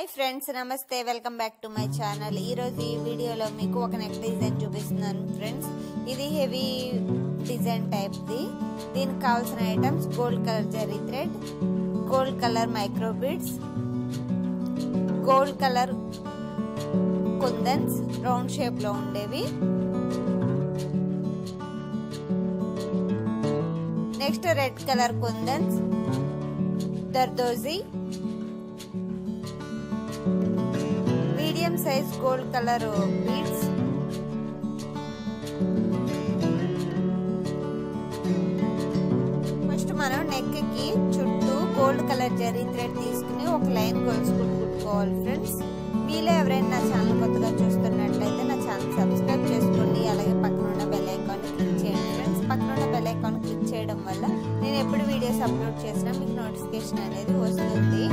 Hi friends, నమస్తే. Welcome back to my channel. ఈరోజు ఈ వీడియోలో మీకు ఒక నెక్ డిజైన్ చూపిస్తున్నాను ఫ్రెండ్స్. ఇది హెవీ డిజైన్ టైప్ది. దీనికి కావాల్సిన items gold colour zari thread, gold colour micro beads, gold colour kundans round shape లో ఉండేవి, నెక్స్ట్ రెడ్ కలర్ కుందన్స్, దర్దోజీ, medium size gold colour beads, first మనం నెక్ కి చుట్టూ గోల్డ్ కలర్ జరీ థ్రెడ్ తీసుకుని ఒక లైన్ గొలుసు కుట్టుకోవాలి ఫ్రెండ్స్. మీలో ఎవరైనా నా ఛానల్ కొత్తగా చూస్తున్నట్లయితే నా ఛానల్ సబ్స్క్రైబ్ చేసుకోండి. అలాగే పక్కన ఉన్న బెల్ ఐకాన్ క్లిక్ చేయండి ఫ్రెండ్స్. పక్కన ఉన్న బెల్ ఐకాన్ క్లిక్ చేయడం వల్ల నేను ఎప్పుడు వీడియోస్ అప్లోడ్ చేసినా మీకు నోటిఫికేషన్ అనేది వస్తుంది.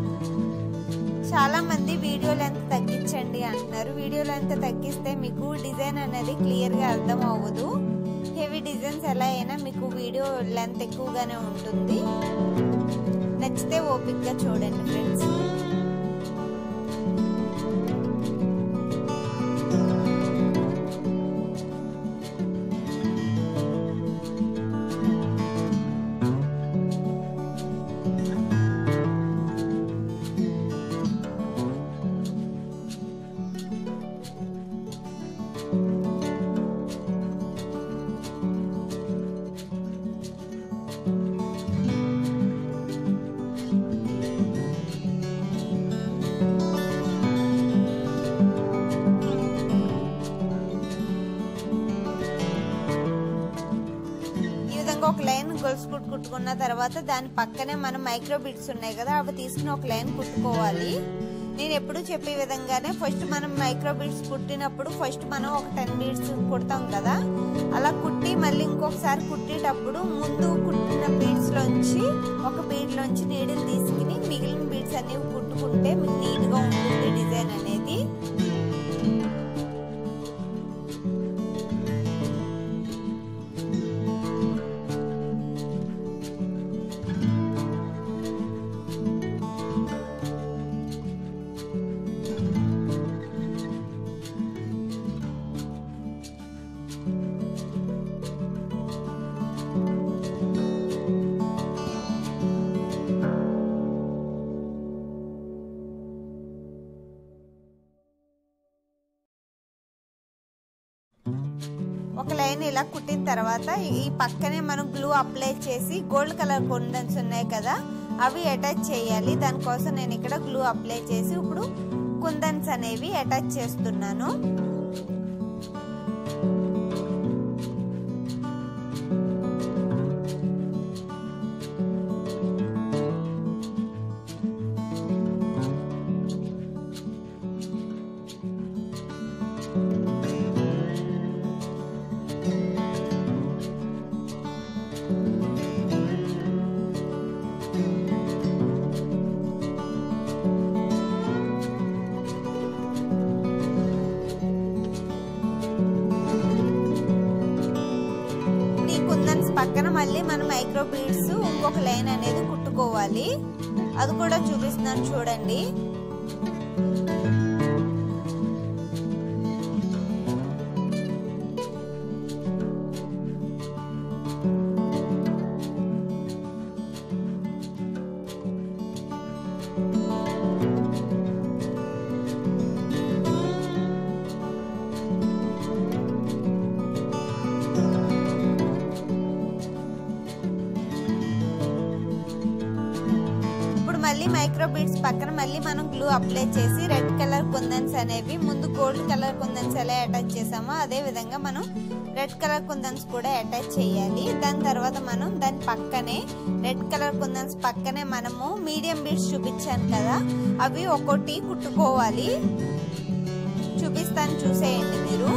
చాలా మంది వీడియో లెంత్ తగ్గించండి అంటున్నారు. వీడియో లెంత్ తగ్గిస్తే మీకు డిజైన్ అనేది క్లియర్ గా అర్థం అవ్వదు. హెవీ డిజైన్స్ ఎలా అయినా మీకు వీడియో లెంత్ ఎక్కువగానే ఉంటుంది. నచ్చితే ఓపిక్ గా చూడండి ఫ్రెండ్స్. ఒక లైన్ గొలుసు కుట్టుకున్న తర్వాత దాని పక్కనే మనం మైక్రో బీడ్స్ ఉన్నాయి కదా, అవి తీసుకుని ఒక లైన్ కుట్టుకోవాలి. నేను ఎప్పుడు చెప్పే విధంగానే ఫస్ట్ మనం మైక్రో బీడ్స్ కుట్టినప్పుడు ఫస్ట్ మనం ఒక 10 బీడ్స్ కుడతాం కదా, అలా కుట్టి మళ్ళీ ఇంకొకసారి కుట్టేటప్పుడు ముందు కుట్టిన బీడ్స్ లోంచి ఒక బీడ్ లోంచి నీడిల్ తీసుకుని మిగిలిన బీడ్స్ అనేవి కుట్టుకుంటే మీకు నీట్ గా ఉంటుంది డిజైన్ అనేది. ఒక లైన్ ఇలా కుట్టిన తర్వాత ఈ పక్కనే మనం గ్లూ అప్లై చేసి గోల్డ్ కలర్ కుందన్స్ ఉన్నాయి కదా, అవి అటాచ్ చేయాలి. దానికోసం నేను ఇక్కడ గ్లూ అప్లై చేసి ఇప్పుడు కుందన్స్ అనేవి అటాచ్ చేస్తున్నాను. పక్కన మళ్ళీ మనం మైక్రో బీడ్స్ ఇంకొక లైన్ అనేది కుట్టుకోవాలి. అది కూడా చూపిస్తున్నాను చూడండి. మళ్ళీ మైక్రో బీడ్స్ పక్కన మళ్ళీ మనం గ్లూ అప్లై చేసి రెడ్ కలర్ కుందన్స్ అనేవి ముందు గోల్డ్ కలర్ కుందన్స్ ఎలా అటాచ్ చేసామో అదే విధంగా మనం రెడ్ కలర్ కుందన్స్ కూడా అటాచ్ చేయాలి. దాని తర్వాత మనం దాని పక్కనే రెడ్ కలర్ కుందన్స్ పక్కనే మనము మీడియం బీడ్స్ చూపించాను కదా, అవి ఒక్కొక్కటి కుట్టుకోవాలి. చూపిస్తాను, చూసేయండి మీరు.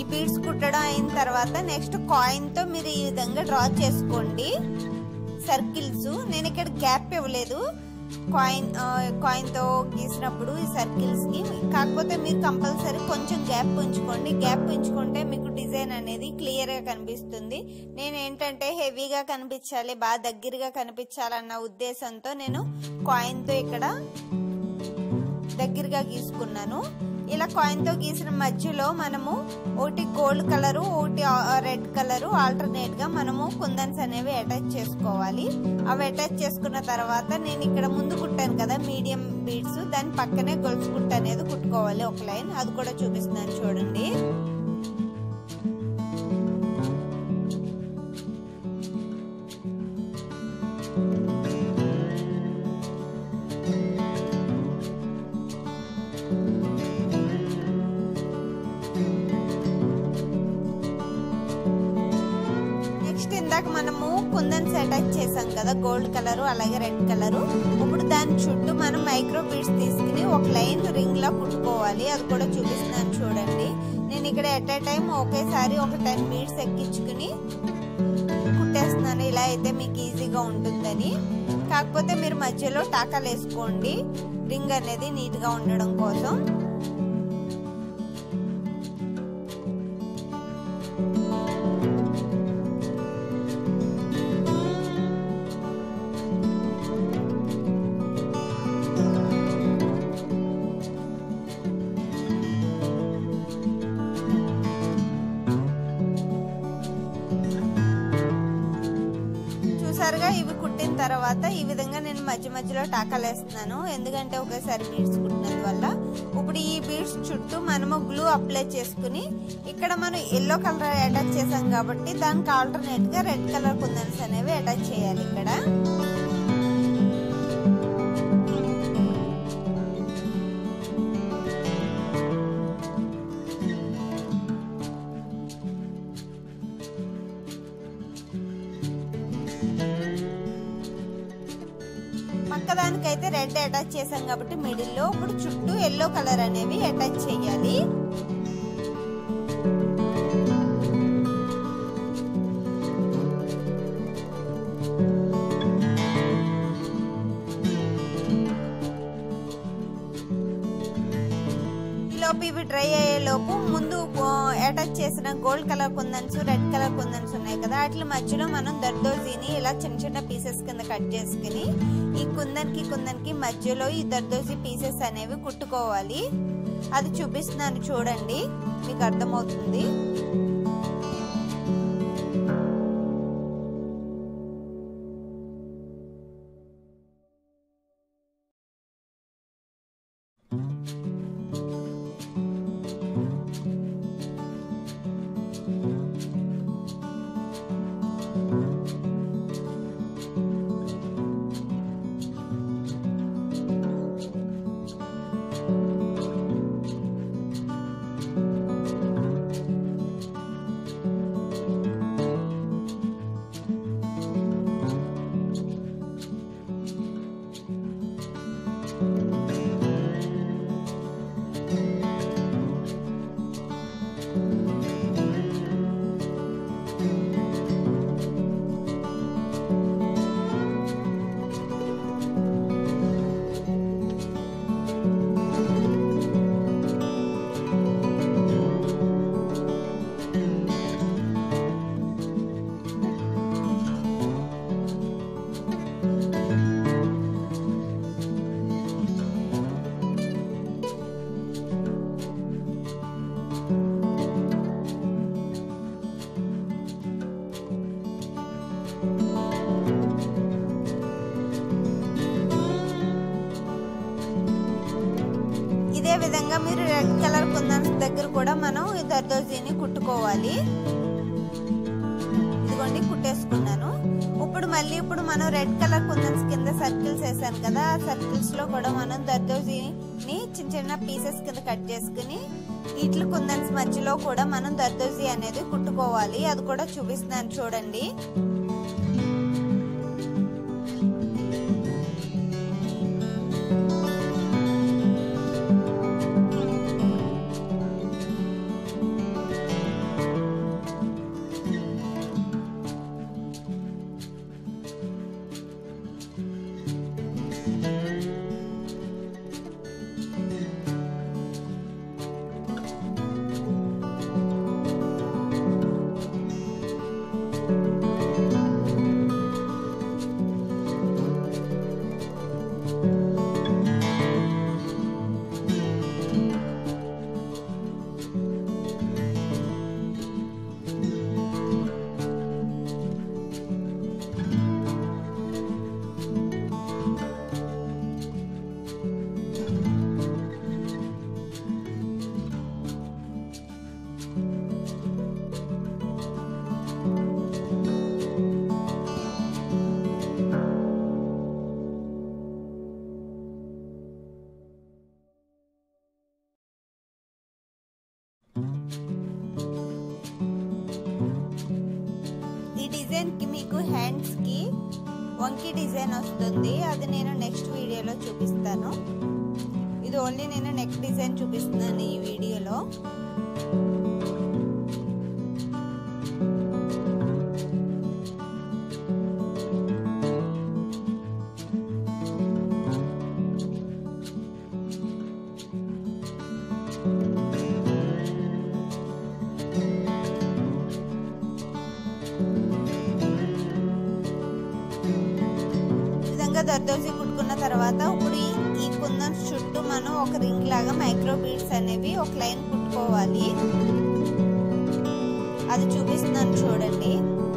ఈ బీడ్స్ కుట్టడం అయిన తర్వాత నెక్స్ట్ కాయిన్ తో మీరు ఈ విధంగా డ్రా చేసుకోండి సర్కిల్స్. నేను ఇక్కడ గ్యాప్ ఇవ్వలేదు కాయిన్ తో గీసినప్పుడు ఈ సర్కిల్స్ కి, కాకపోతే మీరు కంపల్సరీ కొంచెం గ్యాప్ ఉంచుకోండి. గ్యాప్ ఉంచుకుంటే మీకు డిజైన్ అనేది క్లియర్ గా కనిపిస్తుంది. నేను ఏంటంటే హెవీగా కనిపించాలి, బాగా దగ్గరగా కనిపించాలన్న ఉద్దేశంతో నేను కాయిన్ తో ఇక్కడ దగ్గరగా గీసుకున్నాను. ఇలా కాయిన్ తో గీసిన మధ్యలో మనము ఒకటి గోల్డ్ కలరు ఒకటి రెడ్ కలరు ఆల్టర్నేట్ గా మనము కుందన్స్ అనేవి అటాచ్ చేసుకోవాలి. అవి అటాచ్ చేసుకున్న తర్వాత నేను ఇక్కడ ముందు కుట్టాను కదా మీడియం బీడ్స్, దాని పక్కనే గొలుసు కుట్టు అనేది కుట్టుకోవాలి ఒక లైన్. అది కూడా చూపిస్తున్నాను చూడండి. ఇందాక మనము కుందన్స్ అటాచ్ చేసాం కదా గోల్డ్ కలర్ అలాగే రెడ్ కలర్. ఇప్పుడు దాని చుట్టూ మనం మైక్రో బీడ్స్ తీసుకుని ఒక లైన్ రింగ్ లా కుట్టుకోవాలి. అది కూడా చూపిస్తున్నాను చూడండి. నేను ఇక్కడ ఎట్ ఏ టైం ఒకేసారి ఒక 10 బీడ్స్ ఎక్కించుకుని కుట్టేస్తున్నాను. ఇలా అయితే మీకు ఈజీగా ఉంటుందని. కాకపోతే మీరు మధ్యలో టాకాలు వేసుకోండి రింగ్ అనేది నీట్ గా ఉండడం కోసం. ఇవి కుట్టిన తర్వాత ఈ విధంగా నేను మధ్య మధ్యలో టాకాలు వేస్తున్నాను, ఎందుకంటే ఒకేసారి బీడ్స్ కుట్టినందువల్ల. ఇప్పుడు ఈ బీడ్స్ చుట్టూ మనము గ్లూ అప్లై చేసుకుని ఇక్కడ మనం ఎల్లో కలర్ అటాచ్ చేసాం కాబట్టి దానికి ఆల్టర్నేట్ గా రెడ్ కలర్ కుందన్స్ అనేవి అటాచ్ చేయాలి ఇక్కడ. పక్కదానికైతే రెడ్ అటాచ్ చేసాం కాబట్టి మిడిల్ లో ఇప్పుడు చుట్టూ ఎల్లో కలర్ అనేవి అటాచ్ చేయాలి. ఈలోపు ఇవి డ్రై అయ్యే లోపు ముందు అటాచ్ చేసిన gold colour kundans red colour kundans ఉన్నాయి కదా, వాటి మధ్యలో మనం దర్దోజీని ఇలా చిన్న చిన్న పీసెస్ కింద కట్ చేసుకుని ఈ కుందన్కి మధ్యలో ఈ దర్దోజీ పీసెస్ అనేవి కుట్టుకోవాలి. అది చూపిస్తున్నాను చూడండి, మీకు అర్థమవుతుంది. ఇదే విధంగా మీరు రెడ్ కలర్ కుందన్స్ దగ్గర కూడా మనం ఈ దర్దోజీని కుట్టుకోవాలి. ఇదిగోండి కుట్టేసుకున్నాను. ఇప్పుడు మనం రెడ్ కలర్ కుందన్స్ కింద సర్కిల్స్ వేసాను కదా, ఆ సర్కిల్స్ లో కూడా మనం దర్దోజీని చిన్న చిన్న పీసెస్ కింద కట్ చేసుకుని ఇట్ల కుందన్స్ మధ్యలో కూడా మనం దర్దోజీ అనేది కుట్టుకోవాలి. అది కూడా చూపిస్తున్నాను చూడండి. డిజైన్కి మీకు హ్యాండ్స్కి వంకీ డిజైన్ వస్తుంది, అది నేను నెక్స్ట్ వీడియోలో చూపిస్తాను. ఇది ఓన్లీ నేను నెక్ డిజైన్ చూపిస్తున్నాను ఈ వీడియోలో. దర్దోసి కుట్టుకున్న తర్వాత ఇప్పుడు ఈ కుందన్ చుట్టూ మనం ఒక రింగ్ లాగా మైక్రో బీడ్స్ అనేవి ఒక లైన్ కుట్టుకోవాలి. అది చూపిస్తున్నాను చూడండి.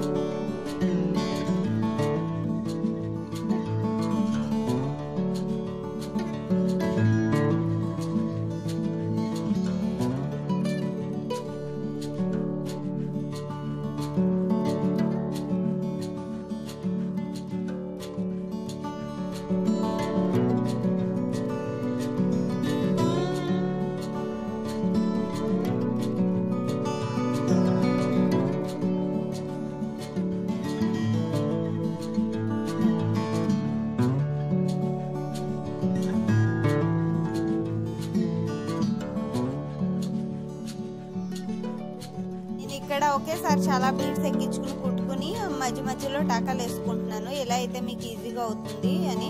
ఇక్కడ ఒకేసారి చాలా బీడ్స్ ఎక్కించుకుని కుట్టుకుని మధ్య మధ్యలో టాకాలు వేసుకుంటున్నాను, ఎలా అయితే మీకు ఈజీగా అవుతుంది అని.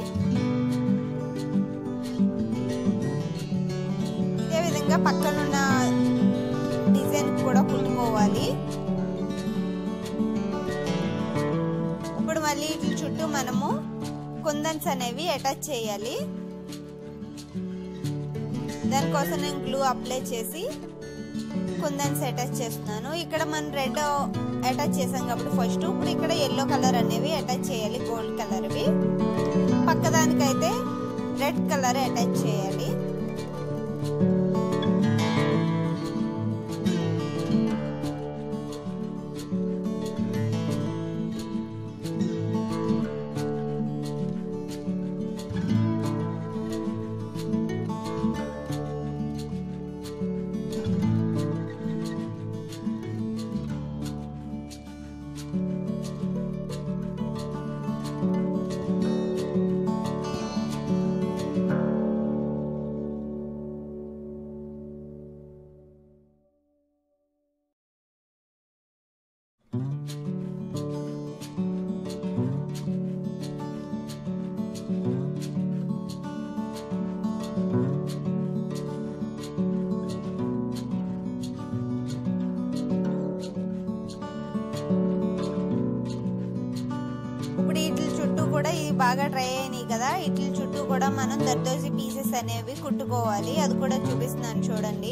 ఇదే విధంగా పక్కనున్న డిజైన్ కూడా కుట్టుకోవాలి. ఇప్పుడు మళ్ళీ ఇట్ల చుట్టూ మనము కుందన్స్ అనేవి అటాచ్ చేయాలి. దానికోసం నేను గ్లూ అప్లై చేసి కుందన్స్ అటాచ్ చేస్తున్నాను. ఇక్కడ మనం రెడ్ అటాచ్ చేసాం కాబట్టి ఫస్ట్, ఇప్పుడు ఇక్కడ ఎల్లో కలర్ అనేవి అటాచ్ చేయాలి, గోల్డ్ కలర్వి. పక్కదానికైతే రెడ్ కలర్ అటాచ్ చేయాలి. కూడా ఇది బాగా డ్రై అయినాయి కదా, ఇట్ల చుట్టూ కూడా మనం దర్దోసి పీసెస్ అనేవి కుట్టుకోవాలి. అది కూడా చూపిస్తున్నాను చూడండి.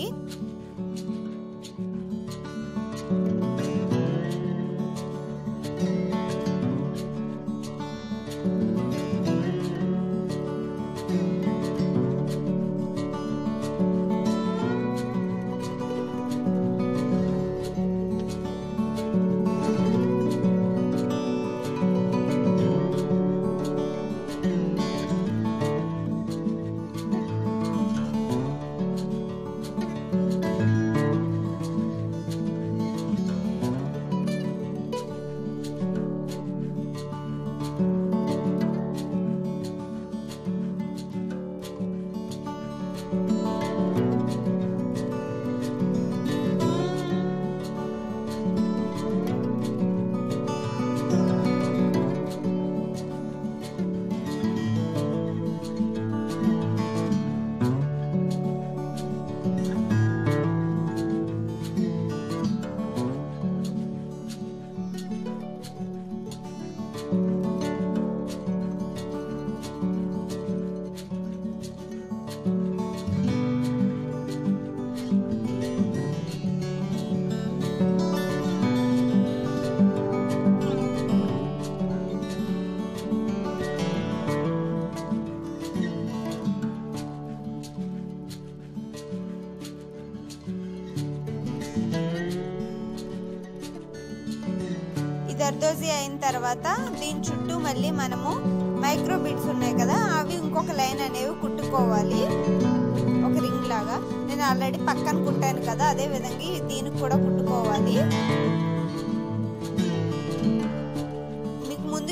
జర్దోజీ అయిన తర్వాత దీని చుట్టూ మళ్ళీ మనము మైక్రో బీడ్స్ ఉన్నాయి కదా, అవి ఇంకొక లైన్ అనేవి కుట్టుకోవాలి ఒక రింగ్ లాగా. నేను ఆల్రెడీ పక్కన కుట్టాను కదా, అదే విధంగా దీనికి కూడా కుట్టుకోవాలి.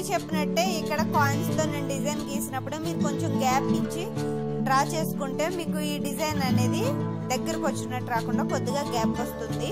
చెప్పినట్టే ఇక్కడ కాయిన్స్ తో నేను డిజైన్ గీసినప్పుడు మీరు కొంచెం గ్యాప్ ఇచ్చి డ్రా చేసుకుంటే మీకు ఈ డిజైన్ అనేది దగ్గరకు వచ్చినట్టు రాకుండా కొద్దిగా గ్యాప్ వస్తుంది.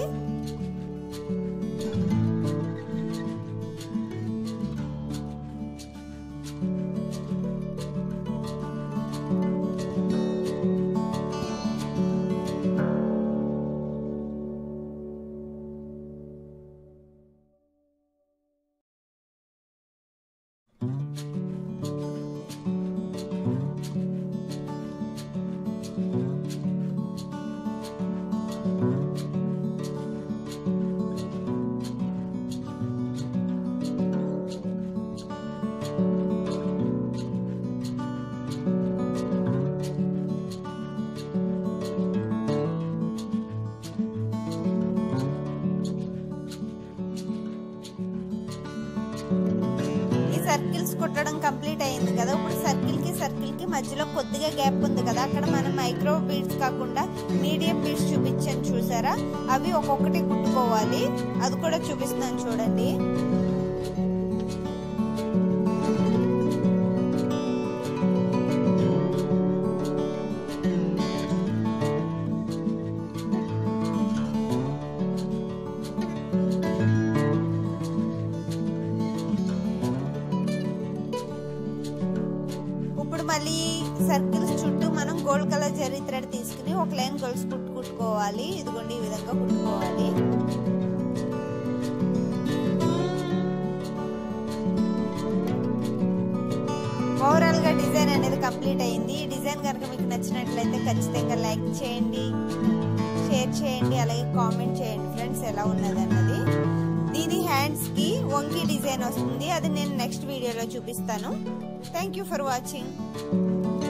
సర్కిల్స్ కుట్టడం కంప్లీట్ అయింది కదా. ఇప్పుడు సర్కిల్ కి మధ్యలో కొద్దిగా గ్యాప్ ఉంది కదా, అక్కడ మనం మైక్రో బీడ్స్ కాకుండా మీడియం బీడ్స్ చూపించాను చూసారా, అవి ఒక్కొక్కటి కుట్టుకోవాలి. అది కూడా చూపిస్తున్నాను చూడండి. మళ్ళీ సర్కిల్స్ చుట్టూ మనం గోల్డ్ కలర్ జరీ థ్రెడ్ తీసుకుని ఒక లైన్ గోల్స్ కుట్టుకోవాలి. ఇదిగోండి ఈ విధంగా కుట్టుకోవాలి. ఓవరాల్ గా డిజైన్ అనేది కంప్లీట్ అయింది. ఈ డిజైన్ కనుక మీకు నచ్చినట్లయితే ఖచ్చితంగా లైక్ చేయండి, షేర్ చేయండి, అలాగే కామెంట్ చేయండి ఫ్రెండ్స్ ఎలా ఉన్నది అన్నది. దీని హ్యాండ్స్ కి వంకి డిజైన్ వస్తుంది, అది నేను నెక్స్ట్ వీడియోలో చూపిస్తాను. Thank you for watching.